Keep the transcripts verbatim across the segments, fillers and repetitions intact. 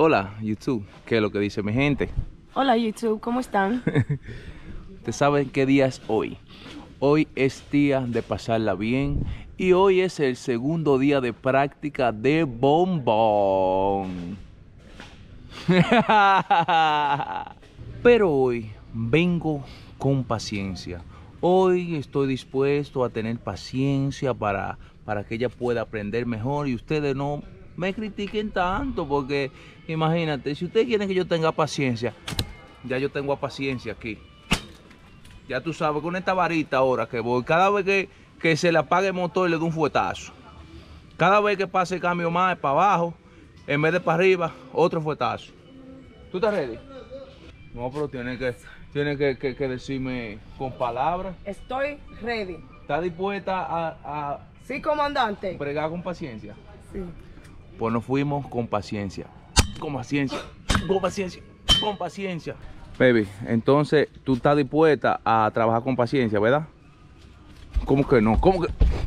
Hola YouTube, ¿qué es lo que dice mi gente? Hola YouTube, ¿cómo están? Ustedes saben qué día es hoy. Hoy es día de pasarla bien y hoy es el segundo día de práctica de bombón. Pero hoy vengo con paciencia. Hoy estoy dispuesto a tener paciencia para, para que ella pueda aprender mejor y ustedes no me critiquen tanto, porque imagínate, si ustedes quieren que yo tenga paciencia, ya yo tengo paciencia aquí. Ya tú sabes, con esta varita ahora que voy, cada vez que, que se le apague el motor le doy un fuetazo. Cada vez que pase el cambio más para abajo, en vez de para arriba, otro fuetazo. ¿Tú estás ready? No, pero tienes que, tienes que, que, que decirme con palabras. Estoy ready. ¿Estás dispuesta a, a Sí, comandante. bregar con paciencia? Sí. Pues nos fuimos con paciencia. Con paciencia. Con paciencia. Con paciencia. Baby, entonces tú estás dispuesta a trabajar con paciencia, ¿verdad? ¿Cómo que no? ¿Cómo que?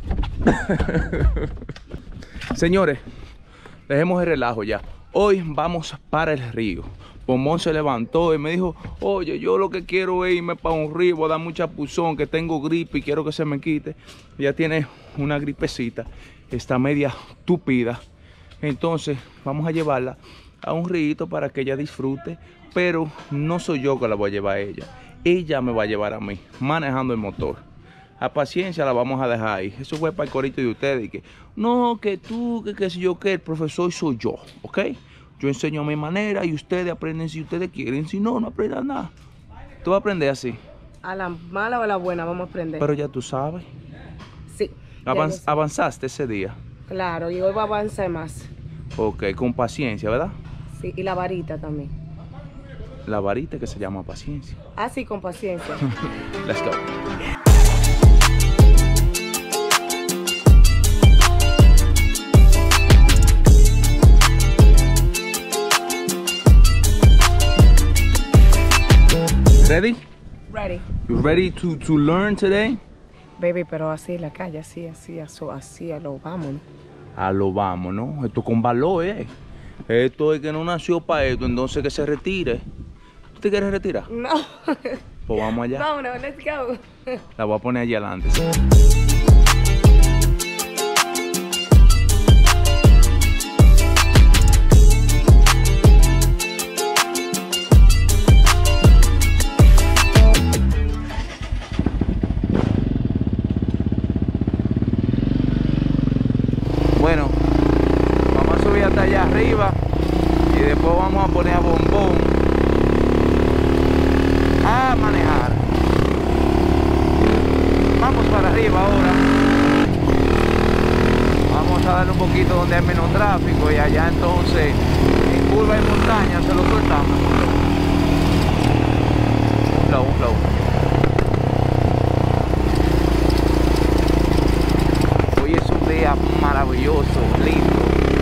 Señores, dejemos el relajo ya. Hoy vamos para el río. Bombón se levantó y me dijo: oye, yo lo que quiero es irme para un río, voy a dar mucha puzón, que tengo gripe y quiero que se me quite. Ya tiene una gripecita, está media tupida. Entonces vamos a llevarla a un río para que ella disfrute. Pero no soy yo que la voy a llevar a ella. Ella me va a llevar a mí, manejando el motor. A paciencia la vamos a dejar ahí. Eso fue para el corito de ustedes. Y que, no, que tú, que qué sé yo, que el profesor soy yo, ¿ok? Yo enseño a mi manera y ustedes aprenden si ustedes quieren. Si no, no aprendan nada. Tú vas a aprender así. A la mala o a la buena vamos a aprender. Pero ya tú sabes. Sí. Avanz, avanzaste ese día. Claro, y hoy va a avanzar más. Ok, con paciencia, ¿verdad? Sí, y la varita también. La varita que se llama paciencia. Ah, sí, con paciencia. Let's go. Ready? Ready. You ready to, to learn today? Baby, pero así la calle, así, así, así, así, a lo vamos. A lo vamos, ¿no? Esto con valor, ¿eh? Esto es que no nació para esto, entonces que se retire. ¿Tú te quieres retirar? No. Pues vamos allá. Vámonos, let's go. La voy a poner allá adelante. Bueno, vamos a subir hasta allá arriba y después vamos a poner a Bombón a manejar. Vamos para arriba ahora. Vamos a darle un poquito donde hay menos tráfico y allá entonces en curva y montaña se lo soltamos. Un flow, un flow. Hoy es un día maravilloso, lindo.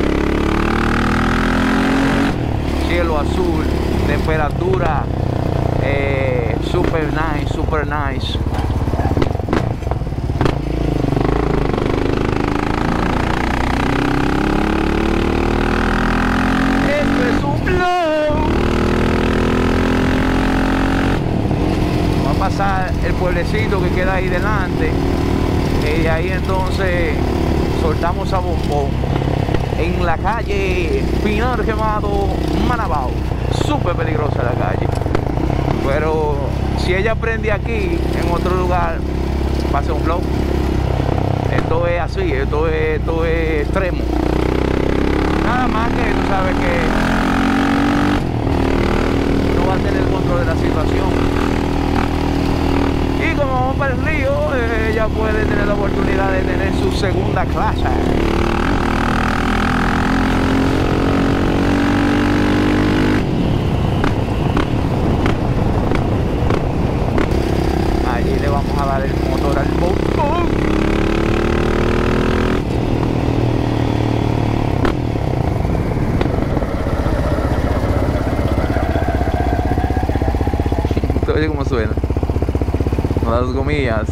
Cielo azul, temperatura eh, super nice, super nice. Esto es un flow. Va a pasar el pueblecito que queda ahí delante y ahí entonces soltamos a Bombón en la calle Pinar Quemado, Manabao. Súper peligrosa la calle, pero si ella aprende aquí, en otro lugar va a ser un flow. Esto es así, esto es, esto es extremo. Nada más que tú sabes que no va a tener control de la situación. Y como vamos para el río, ella puede tener la oportunidad de tener su segunda clase. Allí le vamos a dar el motor al Bombón. Oye cómo suena. Las gomillas.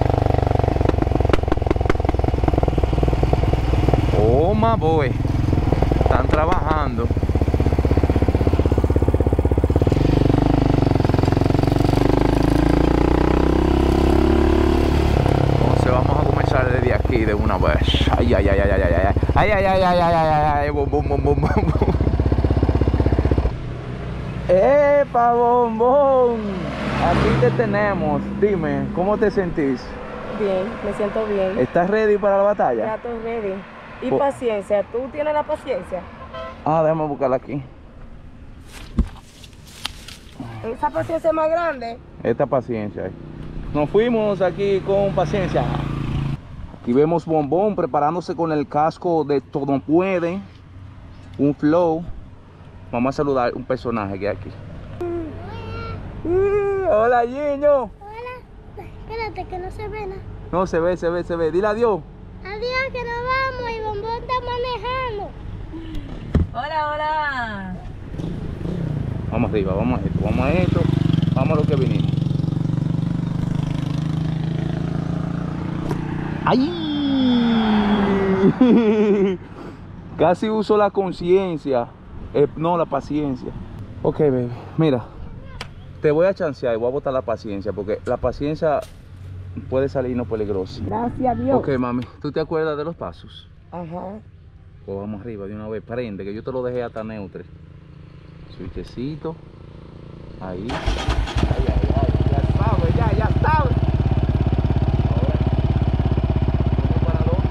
Oh my boy. trabajando. Entonces vamos a comenzar desde aquí de una vez. Ay, ay, ay, ay, ay, ay, ay, ay, ay, ay, ay, ay, ay, ay, bum, bum, bum, bum, bum. ¡Epa, bombón! Aquí te tenemos. Dime, ¿cómo te sentís? Bien, me siento bien. ¿Estás ready para la batalla? Ya estoy ready. Y Po- paciencia, ¿tú tienes la paciencia? Ah, déjame buscarla aquí. Esa paciencia es más grande. Esta paciencia. eh. Nos fuimos aquí con paciencia. Aquí vemos Bombón preparándose con el casco de Todo Puede. Un flow. Vamos a saludar un personaje que hay aquí. Uh, hola, Giño. Hola, espérate que no se ve nada. No, se ve, se ve, se ve. Dile adiós. Adiós, que nos vamos y Bombón está manejando. Hola, hola. Vamos arriba, vamos a esto, vamos a esto. Vamos a lo que vinimos. ¡Ay! Casi uso la conciencia. Eh, no, la paciencia. Ok, baby. Mira, te voy a chancear y voy a botar la paciencia porque la paciencia puede salirnos peligrosa. Gracias a Dios. Ok, mami, ¿tú te acuerdas de los pasos? Ajá. Pues vamos arriba de una vez. Prende, que yo te lo dejé hasta neutro. Switchecito. Ahí. Ay, ay, ay. Ya sabes, ya, ya sabes. Ahora. ¿Vamos para dónde?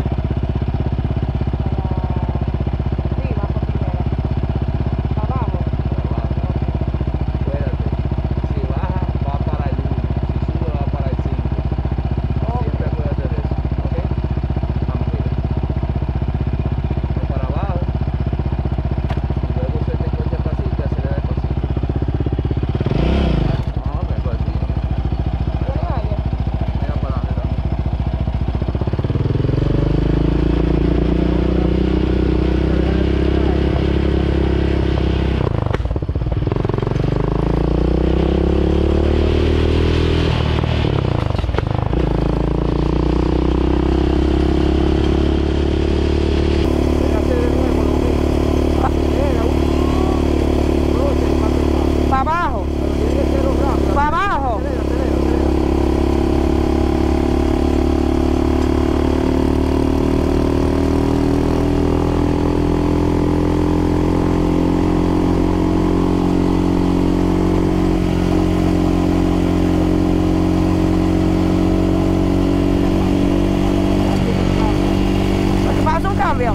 Arriba, por primera. Para abajo. Para abajo. Espérate. Si baja, va para el uno. Si sube, va para el cinco. Siempre acuérdate de eso. ¿Ok? Vamos arriba. Vamos para abajo. Y luego se te coche pasito y acelera el pasito. Ah, me pasito. Mira para adelante también. Para abajo. Para abajo. Pasa un cambio.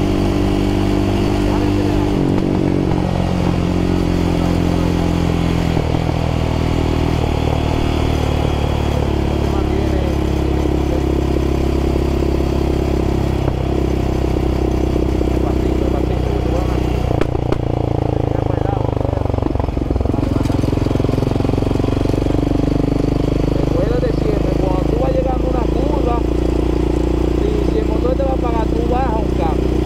Recuérdate siempre, cuando tú vas llegando a una curva, si, si el motor te va a apagar, tú bajas un cambio.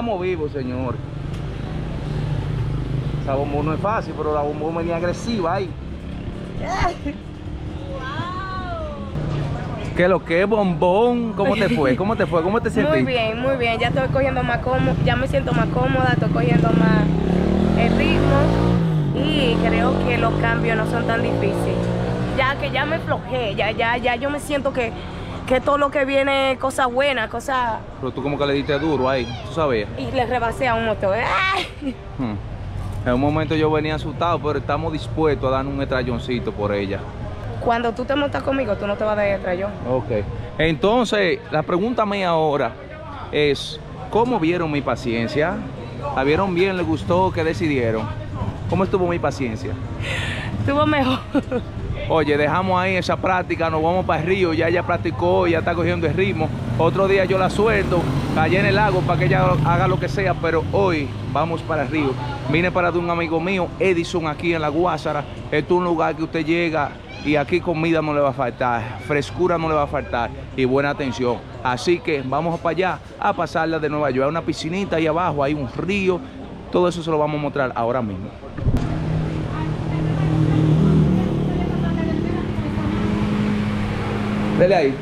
Estamos vivos, señor. Esa bombón no es fácil, pero la bombón venía agresiva ahí. ¿Qué lo que es, bombón? ¿Cómo te fue? ¿Cómo te fue? ¿Cómo te sentiste? Muy bien, muy bien. Ya estoy cogiendo más cómodo, ya me siento más cómoda, estoy cogiendo más el ritmo y creo que los cambios no son tan difíciles. Ya que ya me flojé, ya, ya, ya yo me siento que, que todo lo que viene es cosa buena, cosa... Pero tú como que le diste duro ahí, ¿tú sabías? Y le rebasé a un motor. ¡Ay! Hmm. En un momento yo venía asustado, pero estamos dispuestos a dar un estrelloncito por ella. Cuando tú te montas conmigo, tú no te vas a dar estrellón. Ok. Entonces, la pregunta mía ahora es, ¿cómo vieron mi paciencia? ¿La vieron bien? ¿Les gustó? ¿Qué decidieron? ¿Cómo estuvo mi paciencia? Estuvo mejor. Oye, dejamos ahí esa práctica, nos vamos para el río, ya ella practicó, ya está cogiendo el ritmo. Otro día yo la suelto, allá en el lago para que ella haga lo que sea, pero hoy vamos para el río. Vine para de un amigo mío, Edison, aquí en La Guásara. Esto es un lugar que usted llega y aquí comida no le va a faltar, frescura no le va a faltar y buena atención. Así que vamos para allá a pasarla de Nueva York. Hay una piscinita ahí abajo, hay un río, todo eso se lo vamos a mostrar ahora mismo. Dale ahí.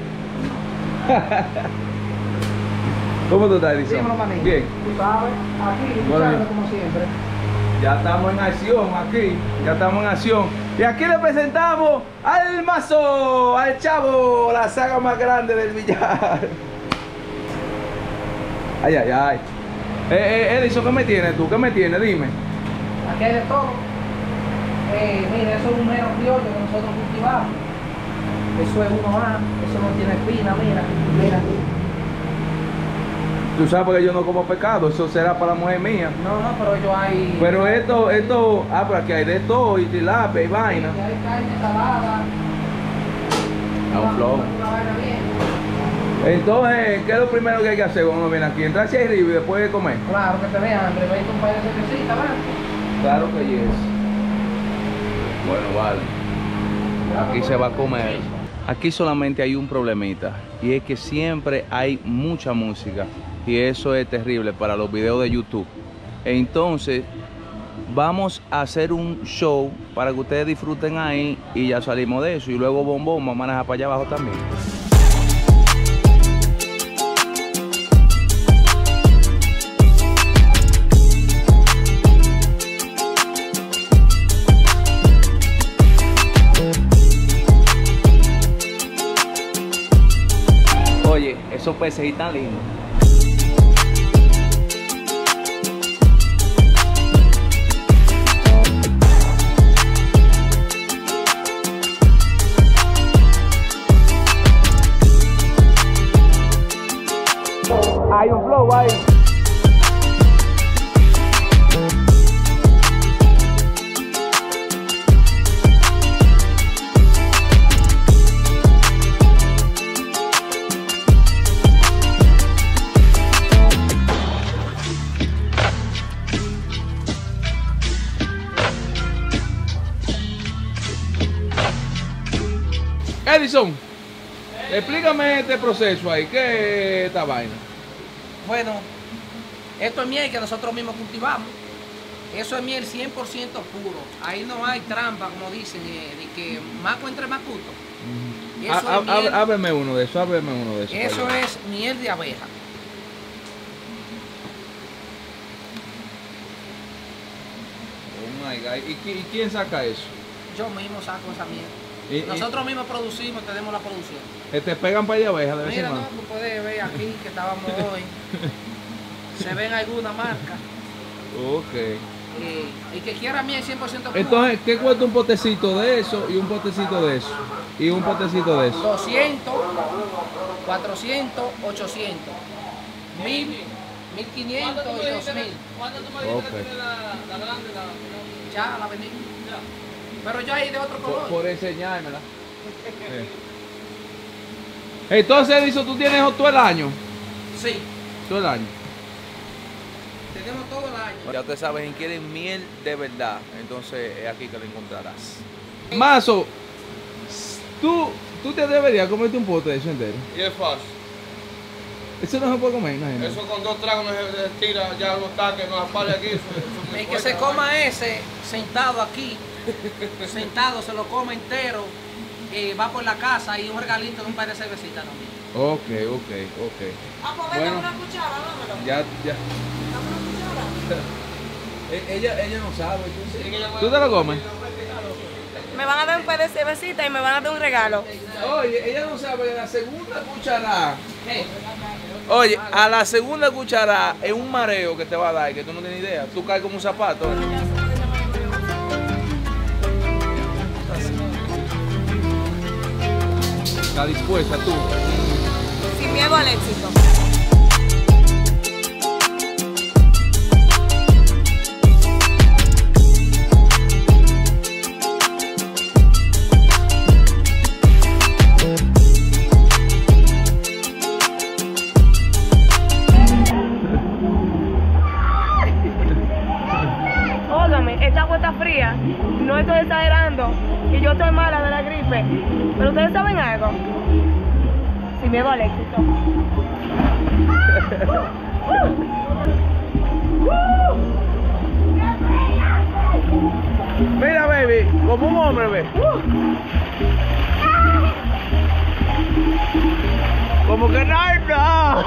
¿Cómo tú estás, Edison? Bien. Tú sabes, aquí, tú sabes, como siempre. Ya estamos en acción aquí, ya estamos en acción. Y aquí le presentamos al Mazo, al Chavo, la saga más grande del billar. Ay, ay, ay. Eh, eh, Edison, ¿qué me tienes tú? ¿Qué me tienes? Dime. Aquí hay de todo. Eh, mira, eso es un mero criollo que nosotros cultivamos. Eso es uno A, eso no tiene espina, mira, mira. Tú sabes que yo no como pescado, eso será para la mujer mía. No, no, pero yo hay... Pero esto, esto, ah, pero aquí hay de todo, y tilapia y vaina. Aquí hay carne salada. A un flow. Una vaina bien. Entonces, ¿qué es lo primero que hay que hacer cuando uno viene aquí? Entrar hacia arriba y después comer. Claro, que te vean hambre, veis un par de cervecitas, ¿verdad? Claro que yes. Bueno, vale. Aquí se va a comer. Aquí solamente hay un problemita y es que siempre hay mucha música y eso es terrible para los videos de YouTube. Entonces vamos a hacer un show para que ustedes disfruten ahí y ya salimos de eso y luego Bombón va a manejar para allá abajo también. Oye, esos peces ahí tan lindos. Hay un flow ahí. Edison, explícame este proceso ahí, ¿qué es esta vaina? Bueno, esto es miel que nosotros mismos cultivamos. Eso es miel cien por ciento puro. Ahí no hay trampa, como dicen, de, de que maco entre macuto. Uh-huh. Eso Ah, es miel, ah, ábreme uno de eso, ábreme uno de eso. eso es miel de abeja. Oh my God. ¿Y, qui- y quién saca eso? Yo mismo saco esa miel. Y- Nosotros mismos producimos, tenemos la producción. y, ¿Te pegan para allá abejas de vez en Mira, no, cuando? tú puedes ver aquí que estábamos hoy. Se ven alguna marca. Ok. Eh, y que quiera miel cien por ciento puro. Entonces, ¿qué cuesta un potecito de eso y un potecito de eso? Y un potecito de eso. doscientos, cuatrocientos, ochocientos, mil, mil quinientos y dos mil. Ok. Ya la vendí. Pero yo ahí de otro Por, color. por enseñármela. Sí. Entonces, Edison, ¿tú tienes eso todo el año? Sí, Todo el año. tenemos todo el año. Ya ustedes saben, si quieren miel de verdad, entonces es aquí que lo encontrarás. Mazo, tú, tú te deberías comerte un pote de eso entero. Y es falso. Eso no se puede comer, imagínate. Eso con dos tragos no se tira, ya no está, que nos apale aquí. Eso, eso es muy El que fuerte, se ¿no? coma ese sentado aquí, sentado, se lo come entero, eh, va por la casa y un regalito de un par de cervecitas también. Ok, ok, ok. Ah, pues Bueno. venga una cuchara, dámelo. Ya, ya. Dame una cuchara. E- Ella, ella no sabe, tú sí. Tiene que llamar ¿Tú te lo comes? Me van a dar un par de cervecitas y me van a dar un regalo. Oye, ella no sabe, la segunda cucharada. Oye, a la segunda cucharada es un mareo que te va a dar, que tú no tienes idea. Tú caes como un zapato. Está dispuesta tú. Sin miedo al éxito. Óigame, esta agua está fría. No estoy exagerando. Y yo estoy mala de la gripe. Pero ustedes saben algo. Sin miedo al éxito. Mira, baby, como un hombre, ve. Como que nada.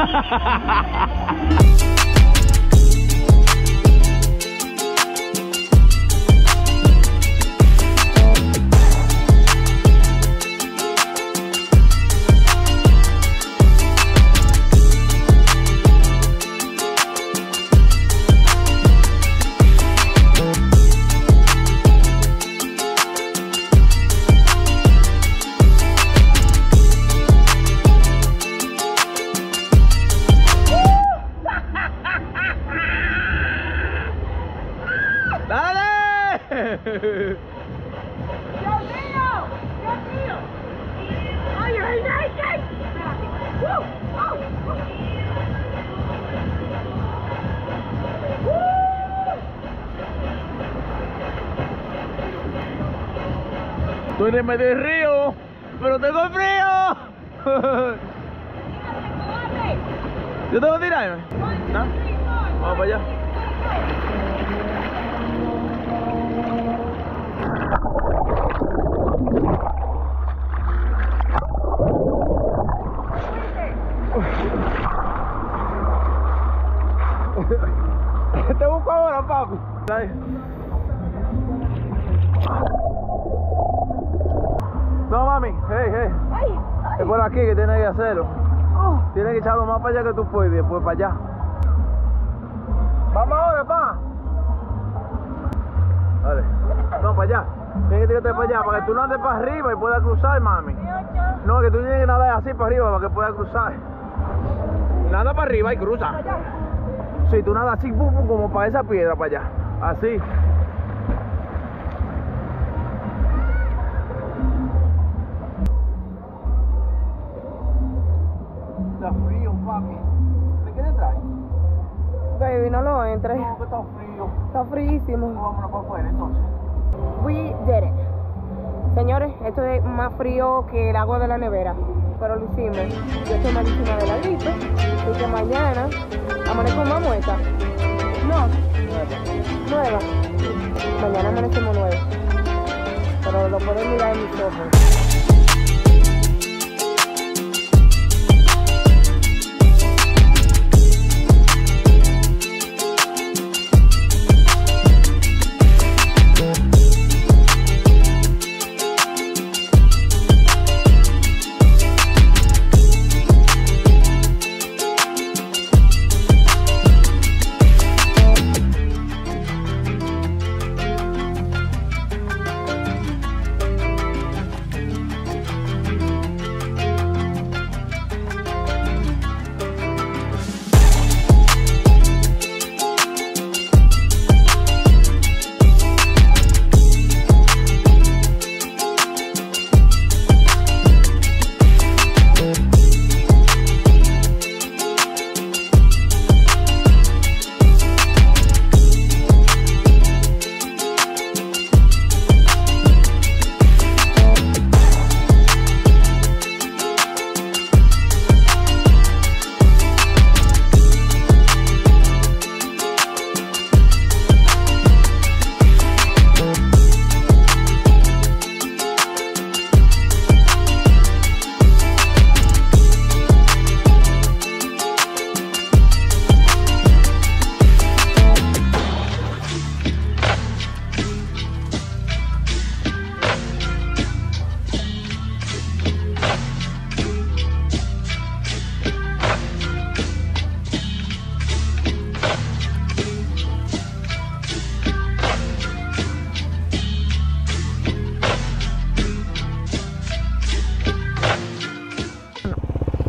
¡Dale! ¡Dios mío! ¡Dios mío! ¡Ay, ay, ay, ay! Espérate. ¡Uh! ¡Oh! Estoy en medio del río, pero tengo frío. ¿Yo tengo que tirarme? ¿No? Vamos para allá. Te busco ahora, papi. No, mami, hey, hey. Es por aquí que tienes que hacerlo. Tienes que echarlo más para allá que tú puedes y después para allá. Vamos ahora, pa. Dale. No, para allá. Tienes que tirarte para allá para que tú no andes para arriba y puedas cruzar, mami. No, que tú tienes que nadar así para arriba para que puedas cruzar. Nada para arriba y cruza. Sí, tú nadas así, pum, pum, como para esa piedra para allá. Así. Está frío, papi. ¿Me quieres traer? Baby, no lo entres. No, que está frío. Está fríísimo. Vámonos para afuera entonces. We did it. Señores, esto es más frío que el agua de la nevera. Pero lo hicimos. Yo estoy medicina de la gripe. Así que mañana amanecemos más muerta. No. Nueva. Mañana amanecemos nueva. Pero lo pueden mirar en mis ojos.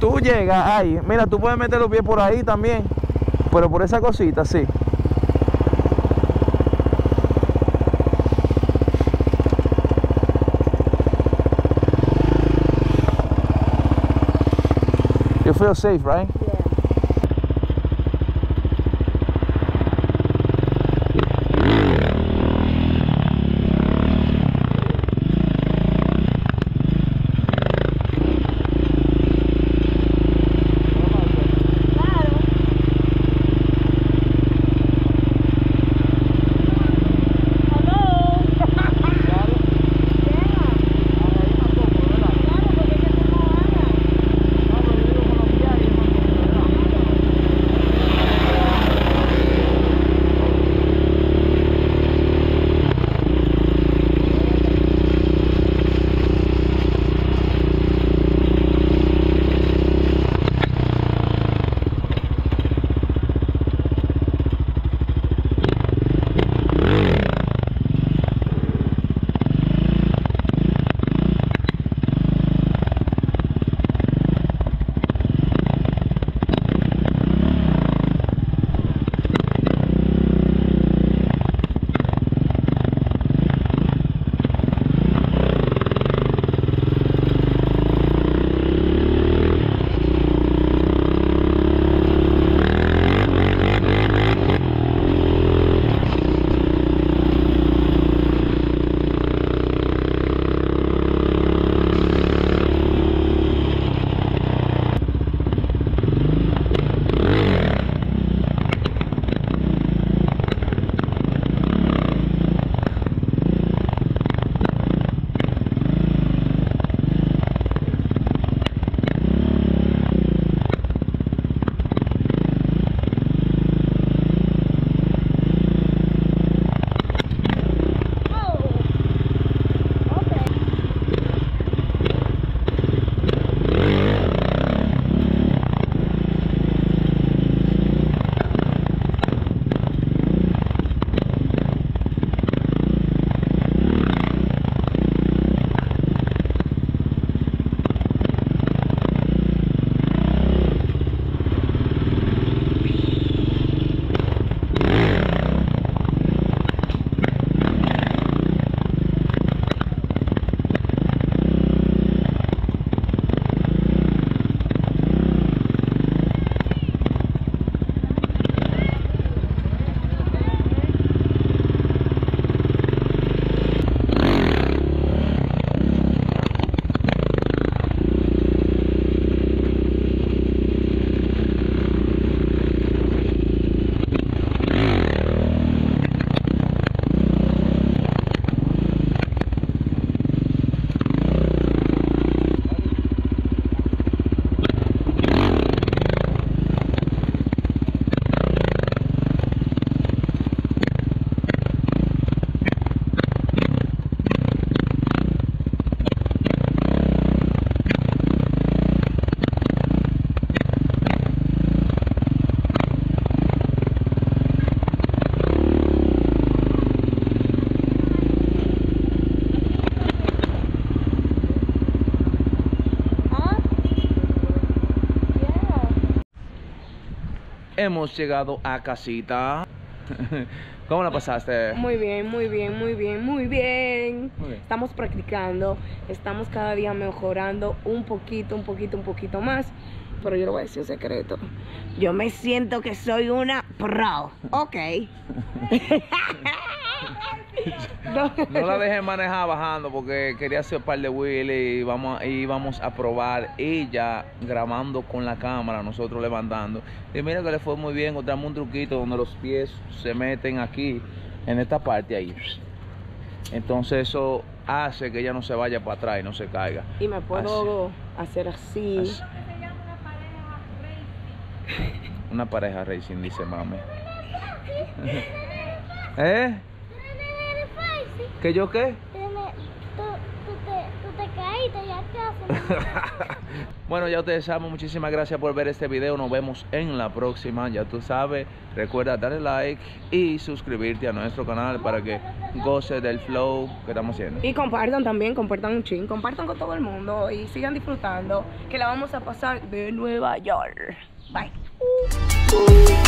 tú llegas ahí, mira, tú puedes meter los pies por ahí también, pero por esa cosita, sí. You feel safe, right? Hemos llegado a casita. ¿Cómo la pasaste? Muy bien, muy bien, muy bien, muy bien. Muy bien. Estamos practicando, estamos cada día mejorando un poquito, un poquito, un poquito más. Pero yo le voy a decir un secreto. Yo me siento que soy una pro. Ok. No, no la dejé manejar bajando porque quería hacer un par de wheelies y vamos, y vamos a probar ella grabando con la cámara, nosotros levantando. Y mira que le fue muy bien, encontramos un truquito donde los pies se meten aquí, en esta parte ahí. Entonces eso hace que ella no se vaya para atrás y no se caiga. Y me puedo así. hacer así. así. Una pareja racing, dice mami. ¿Eh? ¿Que yo qué? Tú, tú, te, tú te caíste, ya te haces Bueno, ya ustedes saben, muchísimas gracias por ver este video. Nos vemos en la próxima. Ya tú sabes, recuerda darle like y suscribirte a nuestro canal para que goce del flow que estamos haciendo. Y compartan también, compartan un chin, compartan con todo el mundo y sigan disfrutando, que la vamos a pasar de Nueva York. Bye.